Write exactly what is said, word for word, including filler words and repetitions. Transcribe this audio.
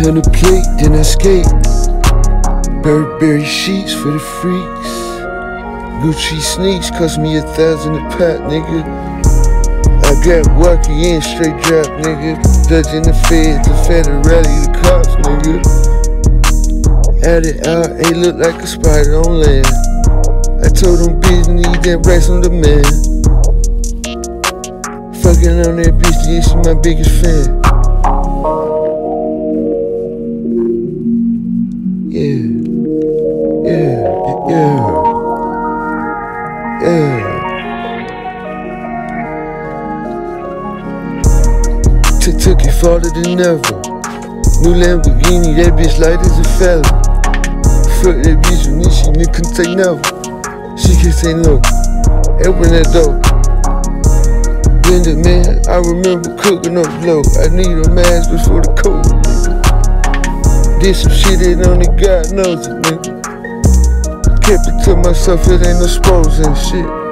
hundred plate, then I skate. Burberry sheets for the freaks. Gucci sneaks cost me a thousand a pop, nigga. I got walkie in, straight drop, nigga. Dodging the feds, the federale, the cops, nigga. Out it out, ain't look like a spider on land. I told them bitch need that racks on demand. Fucking on that bitch, yeah, she my biggest fan. Yeah, yeah, yeah, yeah. Took it farther than ever. New Lamborghini, that bitch light as a fella. Fuck that bitch with me, she nigga couldn't say never. She can't say no. Open that door. Blended man, I remember cooking up low. I need a mask before the cold, nigga. Did some shit that only God knows it, nigga. Kept it to myself, it ain't no spores and shit.